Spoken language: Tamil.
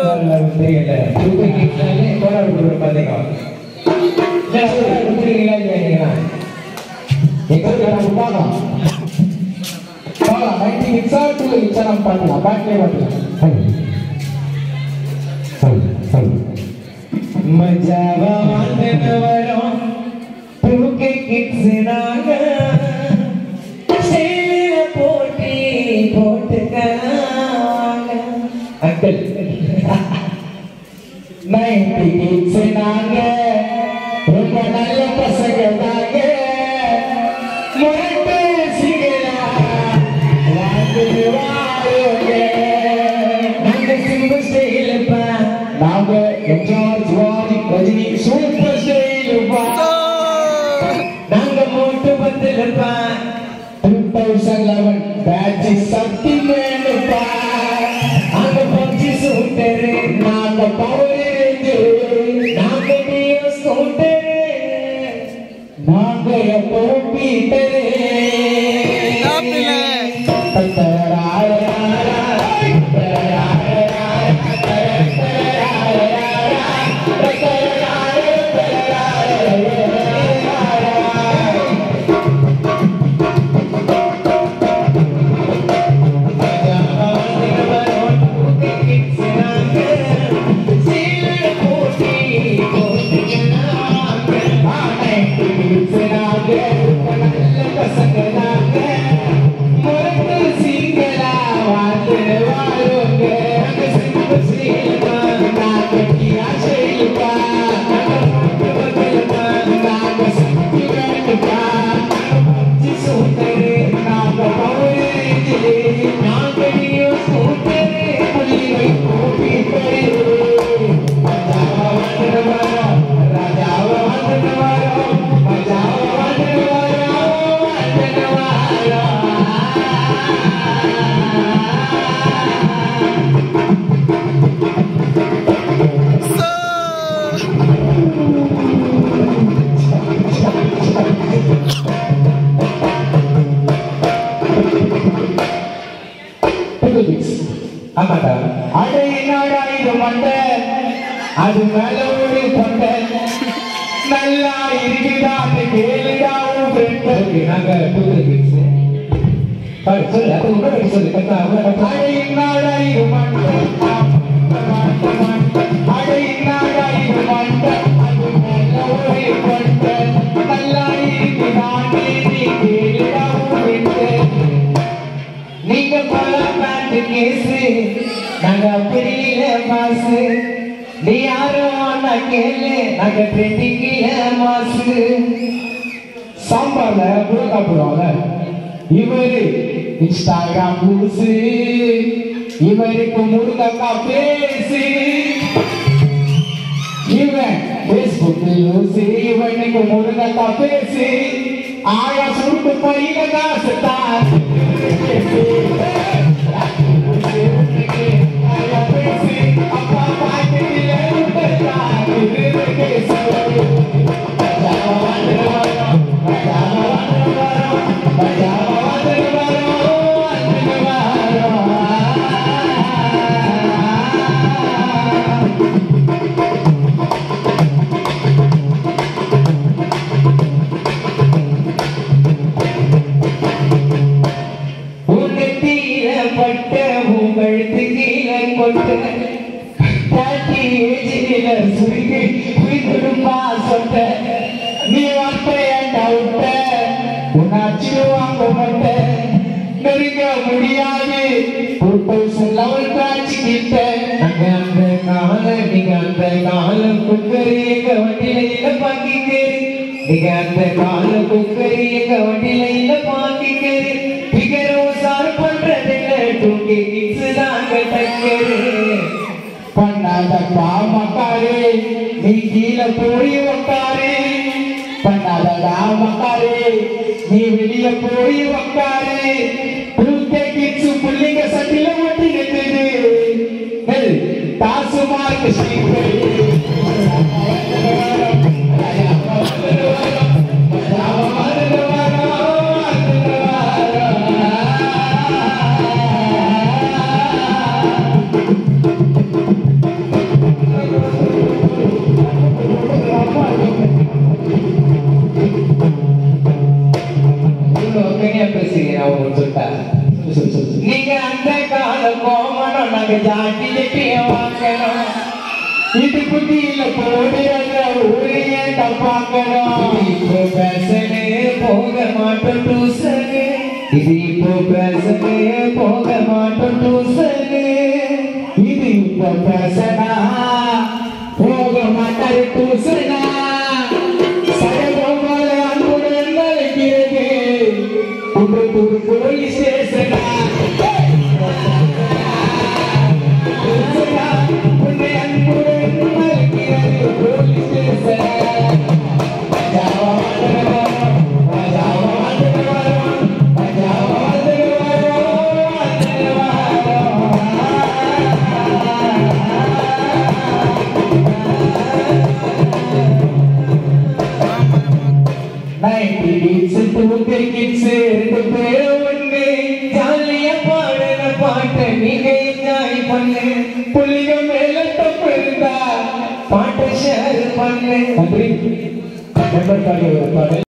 தெரியல கோலாறு கொடுக்குற பாத்தீங்க கொடுக்குறீங்களா இல்லையா எங்களுக்கு பார்க்கலாம் பார்க்கலாம் 90 மிக்ஸா 2 மிக்ஸா நம்ம பார்க்கலாம் பேட்லேயே பார்க்கலாம் மஜாவா வந்து வரோம் தூக்கி கிட்ஸ் நாங்க சேல போட்டி போட்டுக்காங்க அங்கிள் 90 கிட்ஸ் நாங்க ரொம்ப நல்ல பசங்க நாங்க முரட்டு சிகலா வந்து வாரோங்க நாங்க சிம்பு ஸ்டைல்ப்பா நாங்க எம்ஜிஆர் ஜிவாஜி ரஜினி சூப்பர் ஸ்டைல்ப்பா நாங்க மோட்டு பத்திலப்பா 2011 பேட்ச் சக்தி மேலப்பா நாங்க பஞ்சி சூட்டர் நாங்க பவர் ரேஞ்சர் நாங்க டியோ ஸ்கூட்டர் நாங்க எப்போ பீட்டர் ஆமாடா அடே என்னடா இது மண்டை அது மேலோடி கொண்ட நல்லா இருக்குதா அந்த கேளுடா உன் ஃப்ரெண்ட் நாங்க புது கிட்ஸ் சொல்லு அது உடனே சொல்லு கத்தா அடே என்னடா இது மண்டை அடே என்னடா இது மண்டை அது மேலோடி கொண்ட நல்லா இருக்குதா நீ கேளுடா உன் ஃப்ரெண்ட் நீங்க பல பேண்ட் கேசு நாங்க பெரிய மாசு நீ யாரும் நான் கேளு நாங்க ட்ரெண்டிங்கில மாசு சாம்பார்ல புரோட்டா போடுவாங்க இவரு இன்ஸ்டாகிராம் பூசு இவருக்கு முருங்கக்கா பேசு இவன் பேஸ்புக் லூசு இவனுக்கு முருங்கக்கா பேசு ஆயா சுருட்டு பையில காசு தான் நீ உன்னாச்சு வாங்க மாட்டேன் நெருங்க முடியாது 2011 பேட்ச் கிட்ட அந்த கால நீங்க அந்த காலம் குக்கரி எங்க வண்டியில இல்ல பாக்கிக்கேரி நீங்க அந்த கால குக்கரி எங்க வண்டியில இல்ல பாக்கிக்கேரி பிகரோ சார் பண்றதில்ல டூக்கி கிட்ஸ் தாங்க டக்கரு பண்ணாத பாமக்காரே நீ கீழே போய் உட்காரு பண்ணாத ராமக்காரே நீ வெளிய போய் உட்காரு டூக்கி கிட்ஸ் புள்ளிங்க சட்டில ஒட்டி நிக்குது தாசு மார்க் ஸ்ரீ நாங்க ஜாட்டி வாங்கணும் இது குட்டியில போடு ஊரையே தப்பாக்கணும் இப்போ பேசனே போக மாட்டோம் டூசனு இது இப்போ பேசனே போக மாட்டோம் டூசனு இது இப்போ பேசனா போக மாட்டாரு டூசனா சடகோபால அன்புடன் நினைக்கிறது குன்றத்தூர் போலீஸ் ஸ்டேஷனா புள்ளிக மேல தப்பு இருந்தா பாட்டை ஷேர் பண்ணு.